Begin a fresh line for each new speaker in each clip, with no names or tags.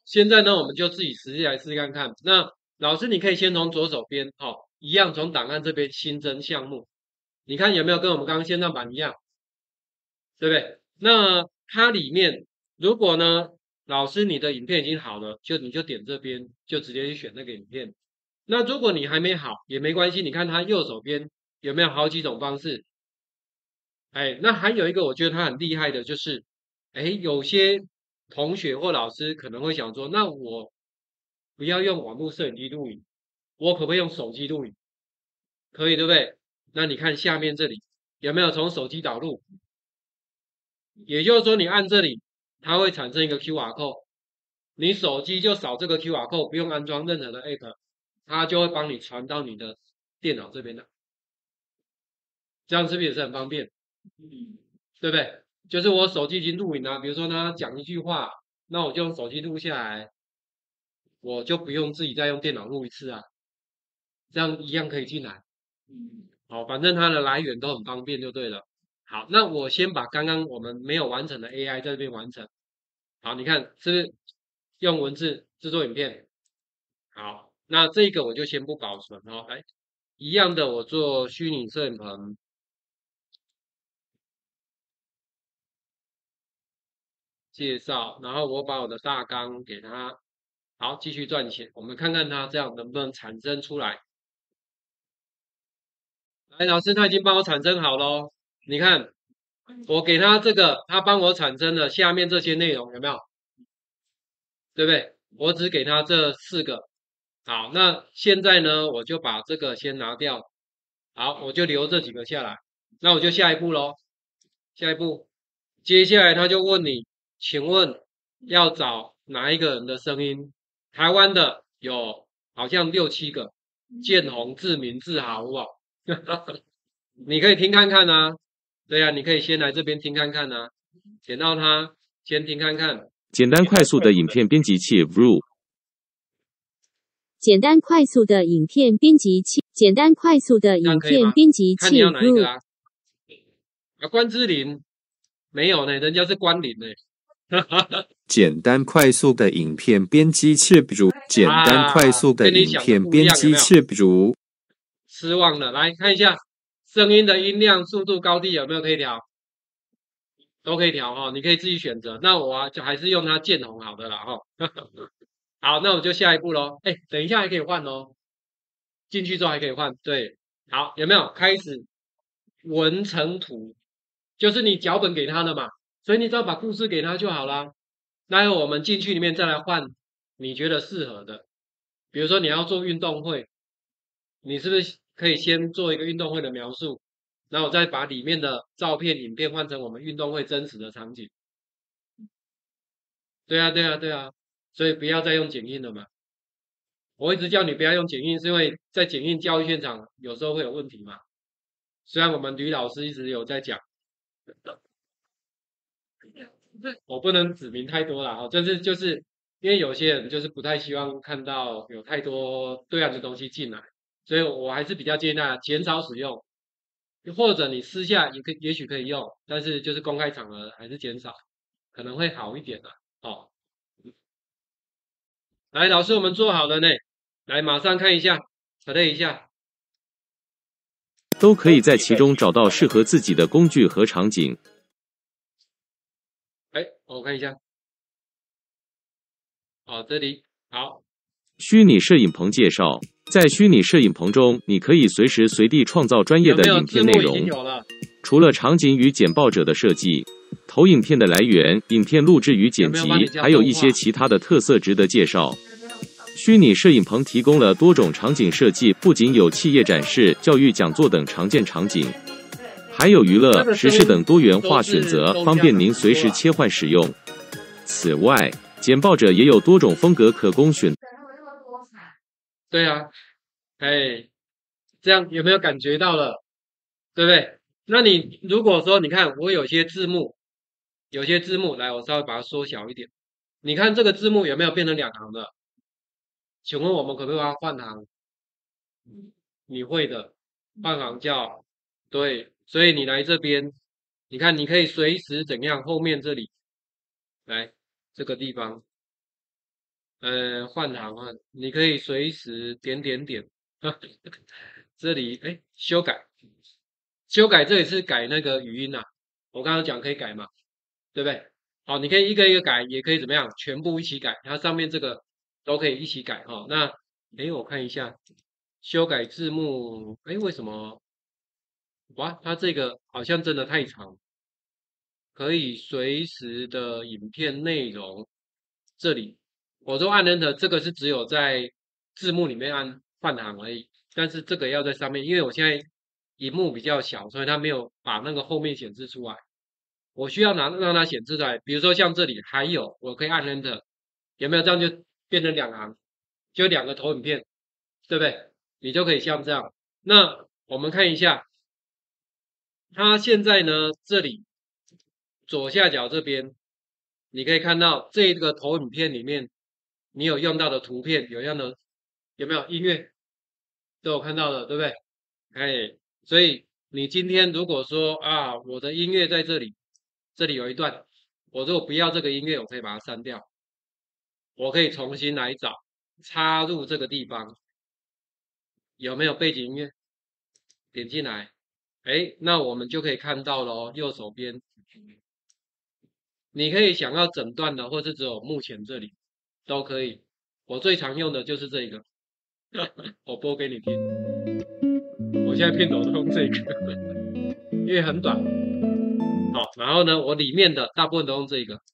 现在呢，我们就自己实际来试看看。那老师，你可以先从左手边，一样从档案这边新增项目，你看有没有跟我们刚刚线上版一样，对不对？那它里面如果呢，老师你的影片已经好了，你就点这边，就直接去选那个影片。那如果你还没好也没关系，你看它右手边有没有好几种方式？哎，那还有一个我觉得它很厉害的就是，哎，有些同学或老师可能会想说，那我不要用网络摄影机录影，我可不可以用手机录影？可以，对不对？那你看下面这里有没有从手机导入？也就是说，你按这里，它会产生一个 QR code，你手机就扫这个 QR code，不用安装任何的 app，它就会帮你传到你的电脑这边来，这样是不是也是很方便？对不对？就是我手机已经录影了，比如说他讲一句话，那我就用手机录下来，我就不用自己再用电脑录一次啊，这样一样可以进来。好，反正它的来源都很方便就对了。好，那我先把刚刚我们没有完成的 AI 在这边完成。好，你看是不是用文字制作影片？好，那这个我就先不保存哦。来，一样的，我做虚拟摄影棚介绍，然后我把我的大纲给它。好，继续赚钱。我们看看它这样能不能产生出来。来，老师，他已经帮我产生好咯。你看，我给他这个，他帮我产生了下面这些内容，有没有？对不对？我只给他这4个。好，那现在呢，我就把这个先拿掉。好，我就留这几个下来。那我就下一步咯。下一步，接下来他就问你，请问要找哪一个人的声音？台湾的有好像6、7个，见红、志明、志豪，好不好？你可以听看看啊。对啊，你可以先来这边听看看啊。点到它，先听看看。
简单快速的影片编辑器 Vru。
简单快速的影片编辑器，简单快速的影片编辑器
Vru。关之琳没有呢，人家是关林呢。
简单快速的影片编辑器 Vru。简单快速的影片编辑器 Vru。
失望了，来看一下声音的音量、速度、高低有没有可以调？都可以调哈，你可以自己选择。那我就还是用它见红好的啦哈。好，那我就下一步咯。哎，等一下还可以换哦，进去之后还可以换。对，好，有没有开始文成图？就是你脚本给他的嘛，所以你只要把故事给他就好啦。待会我们进去里面再来换你觉得适合的，比如说你要做运动会，你是不是可以先做一个运动会的描述，然后我再把里面的照片、影片换成我们运动会真实的场景？对啊，对啊，对啊，所以不要再用剪映了嘛。我一直叫你不要用剪映，是因为在剪映教育现场有时候会有问题嘛。虽然我们吕老师一直有在讲，我不能指明太多了哦，就是因为有些人就是不太希望看到有太多对岸的东西进来，所以我还是比较建议大家减少使用，或者你私下也许可以用，但是就是公开场合还是减少，可能会好一点的哦。来，老师，我们做好了呢，来马上看一下，play 一下。
都可以在其中找到适合自己的工具和场景。
哎，我看一下。好，这里好。
虚拟摄影棚介绍，在虚拟摄影棚中，你可以随时随地创造专业的影片内容。除了场景与简报者的设计、投影片的来源、影片录制与剪辑，还有一些其他的特色值得介绍。虚拟摄影棚提供了多种场景设计，不仅有企业展示、教育讲座等常见场景，还有娱乐、时事等多元化选择，方便您随时切换使用。此外，简报者也有多种风格可供选。
对啊，哎，这样有没有感觉到了？对不对？那你如果说你看我有些字幕，来，我稍微把它缩小一点。你看这个字幕有没有变成2行的？请问我们可不可以把它换行？你会的，换行叫对，所以你来这边，你看你可以随时怎样，后面这里来这个地方， 换行啊，你可以随时点点点，这里修改，这里是改那个语音啊，我刚刚讲可以改嘛，对不对？好，你可以一个一个改，也可以怎么样，全部一起改，它上面这个都可以一起改哈。那我看一下，修改字幕，为什么？哇，它这个好像真的太长，可以随时的影片内容，这里我说按 Enter，这个是只有在字幕里面按换行而已，但是这个要在上面，因为我现在荧幕比较小，所以它没有把那个后面显示出来。我需要让它显示出来，比如说像这里还有，我可以按 Enter，有没有？这样就变成两行，就两个投影片，对不对？你就可以像这样。那我们看一下，它现在呢，这里左下角这边，你可以看到这个投影片里面，你有用到的图片，有没有音乐？都有看到的，对不对？所以你今天如果说啊，我的音乐在这里，这里有一段，我如果不要这个音乐，我可以把它删掉，我可以重新来找，插入这个地方，有没有背景音乐？点进来，那我们就可以看到了哦，右手边，你可以想要整段的，或是只有目前这里都可以。我最常用的就是这个，我播给你听。我现在片头都用这个，因为很短。好，然后呢，我里面的大部分都用这个，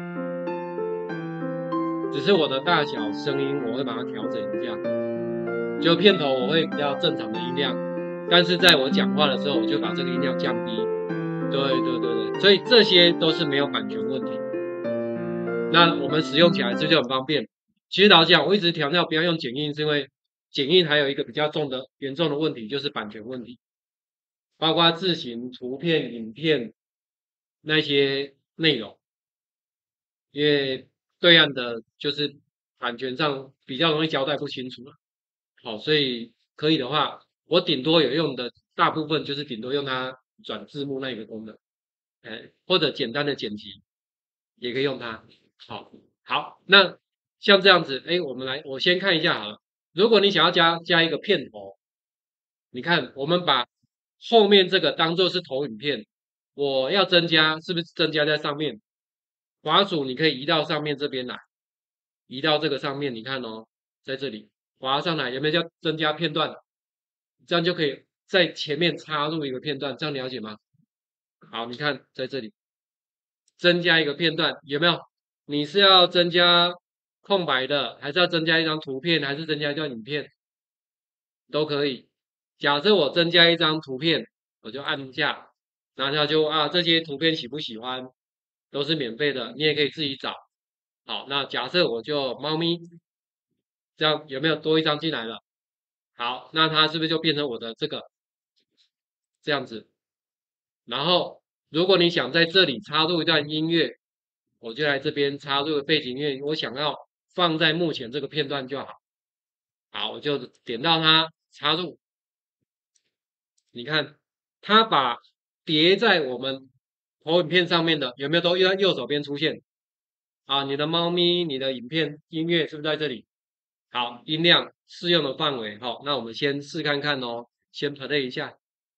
只是我的大小声音我会把它调整一下，就片头我会比较正常的音量，但是在我讲话的时候，我就把这个音量降低。对，所以这些都是没有版权问题。那我们使用起来就很方便。其实老实讲，我一直强调不要用剪映，是因为剪映还有一个比较严重的问题，就是版权问题，包括字形、图片、影片那些内容，因为对岸的就是版权上比较容易交代不清楚了。好，所以可以的话，我顶多有用的大部分就是顶多用它转字幕那一个功能，或者简单的剪辑也可以用它。好，那像这样子，我先看一下好了。如果你想要加一个片头，你看我们把后面这个当做是投影片，我要增加，是不是增加在上面？滑鼠你可以移到上面这边来，移到这个上面，你看哦，在这里滑上来，有没有叫增加片段？这样就可以在前面插入一个片段，这样了解吗？好，你看在这里增加一个片段，有没有？你是要增加空白的，还是要增加一张图片，还是增加一段影片？都可以。假设我增加一张图片，我就按一下，然后它就这些图片喜不喜欢，都是免费的，你也可以自己找。好，那假设我就猫咪，这样有没有多一张进来了？好，那它是不是就变成我的这样子？然后如果你想在这里插入一段音乐，我就来这边插入背景音乐，我想要放在目前这个片段就好。好，我就点到它插入。你看，它把叠在我们投影片上面的有没有都在右手边出现？你的猫咪、你的影片、音乐是不是在这里？好，音量适用的范围，好，那我们先试看看哦，先 play 一下，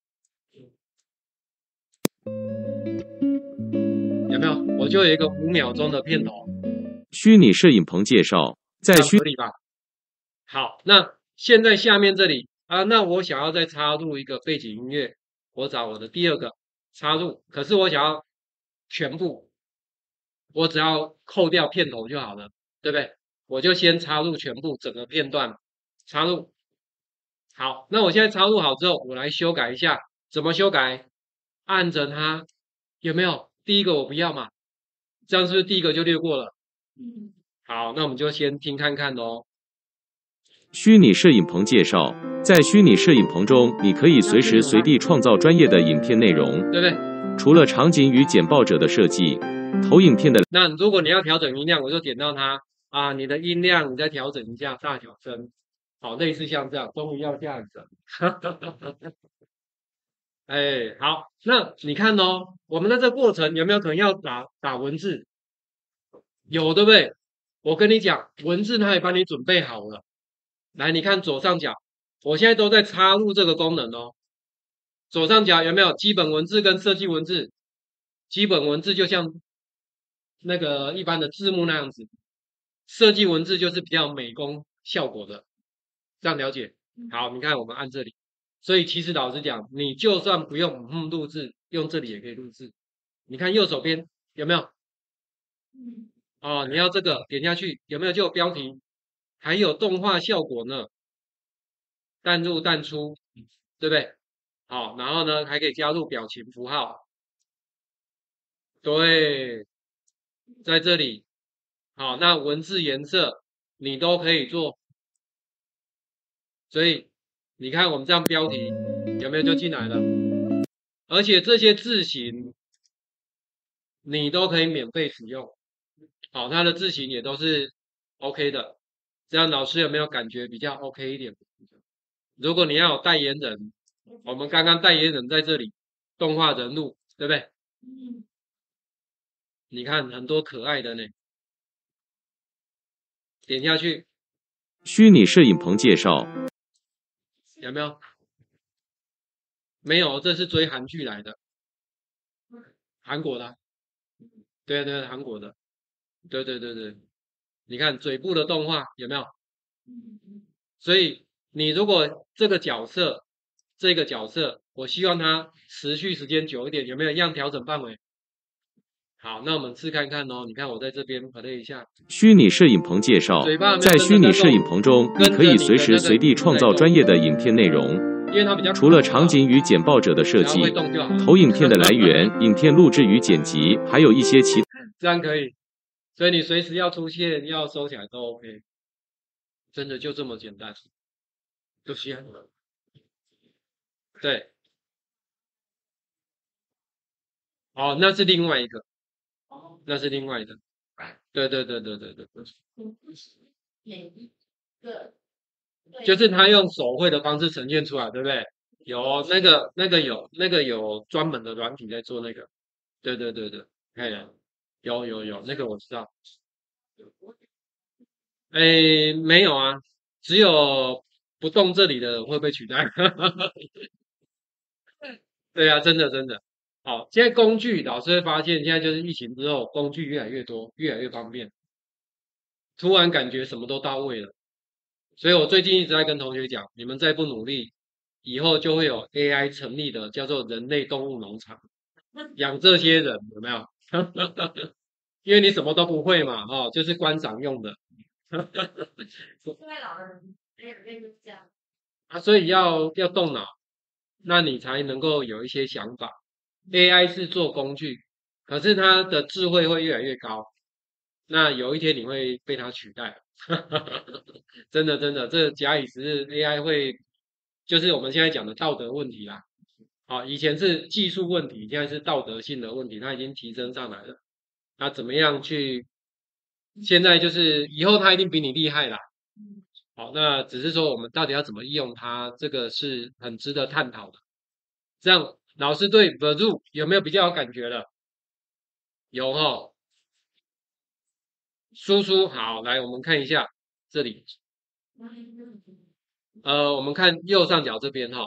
有没有？我就有一个5秒钟的片头。
虚拟摄影棚介绍，在
合理吧？好，那现在下面这里那我想要再插入一个背景音乐，我找我的第二个插入，可是我想要全部，我只要扣掉片头就好了，对不对？我就先插入全部整个片段，插入。好，那我现在插入好之后，我来修改一下，怎么修改？按着它，有没有？第一个我不要嘛，这样是不是第一个就略过了？好，那我们就先听看看哦。
虚拟摄影棚介绍，在虚拟摄影棚中，你可以随时随地创造专业的影片内容，
对不对？
除了场景与简报者的设计，投影片的
那如果你要调整音量，我就点到它你的音量你再调整一下大小声，好，类似像这样，终于要这样子。好，那你看哦，我们的这个过程有没有可能要打文字？有，对不对？ 我跟你讲，文字它也帮你准备好了。来，你看左上角，我现在都在插入这个功能哦。左上角有没有基本文字跟设计文字？基本文字就像那个一般的字幕那样子，设计文字就是比较美工效果的，这样了解？好，你看我们按这里，所以其实老实讲，你就算不用录制，用这里也可以录制。你看右手边有没有？哦，你要这个点下去，有没有就有标题，还有动画效果呢？淡入淡出，对不对？好，然后呢还可以加入表情符号，对，在这里。好，那文字颜色你都可以做，所以你看我们这样标题有没有就进来了？而且这些字型你都可以免费使用。好，它的字型也都是 OK 的，这样老师有没有感觉比较 OK 一点？如果你要有代言人，我们刚刚代言人在这里，动画人物，对不对？你看很多可爱的呢，点下去，
虚拟摄影棚介绍，
有没有？没有，这是追韩剧来的，韩国的，对对，韩国的，对对对对，你看嘴部的动画有没有？所以你如果这个角色，我希望它持续时间久一点，有没有一样调整范围？好，那我们试看看哦。你看我在这边 play 一下。
虚拟摄影棚介绍，在虚拟摄影棚中，你可以随时随地创造专业的影片内容。除了场景与简报者的设计、投影片的来源、影片录制与剪辑，还有一些其他。
这样可以，所以你随时要出现、要收起来都 OK， 真的就这么简单，就行了。对，哦，那是另外一个，那是另外的，对对对对对对对，就是他用手绘的方式呈现出来，对不对？有那个专门的软体在做那个，对对对对，哎，有那个我知道，哎，没有啊，只有不动这里的人会被取代，对啊，真的真的。好，现在工具老师会发现，现在就是疫情之后，工具越来越多，越来越方便，突然感觉什么都到位了。所以我最近一直在跟同学讲，你们再不努力，以后就会有 AI 成立的，叫做人类动物农场，养这些人有没有？因为你什么都不会嘛，哦，就是观赏用的。啊，所以要动脑，那你才能够有一些想法。AI 是做工具，可是它的智慧会越来越高，那有一天你会被它取代。真的真的，这假以时日，AI 会就是我们现在讲的道德问题啦。好，以前是技术问题，现在是道德性的问题，它已经提升上来了。那怎么样去？现在就是以后它一定比你厉害啦。好，那只是说我们到底要怎么利用它，这个是很值得探讨的。这样，老师对 Veru 有没有比较有感觉了？有哈。输出好，来我们看一下这里。我们看右上角这边哈，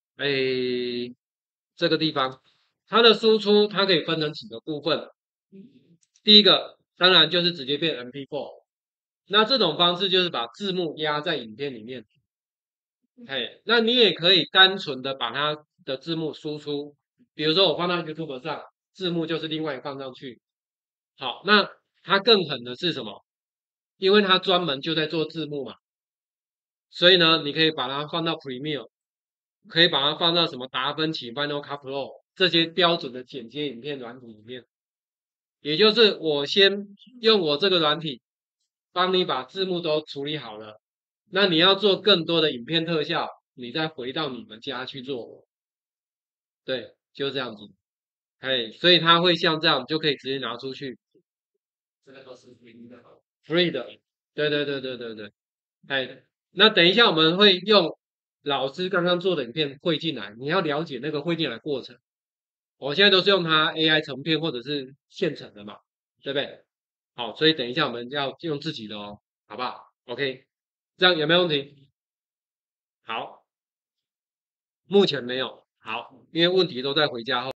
这个地方它的输出它可以分成几个部分。第一个当然就是直接变 MP4，那这种方式就是把字幕压在影片里面。那你也可以单纯的把它的字幕输出，比如说我放到 YouTube 上，字幕就是另外放上去。好，那它更狠的是什么？因为它专门就在做字幕嘛，所以呢，你可以把它放到 Premiere， 可以把它放到什么达芬奇、Final Cut Pro 这些标准的剪接影片软体里面。也就是我先用我这个软体帮你把字幕都处理好了，那你要做更多的影片特效，你再回到你们家去做。对，就这样子。所以它会像这样，就可以直接拿出去。这个都是 free 的，对对对对对对。那等一下我们会用老师刚刚做的影片汇进来，你要了解那个汇进来过程。我现在都是用它 AI 成片或者是现成的嘛，对不对？ 好，所以等一下我们要用自己的哦，好不好 ？OK， 这样有没有问题？好，目前没有。好，因为问题都在回家后。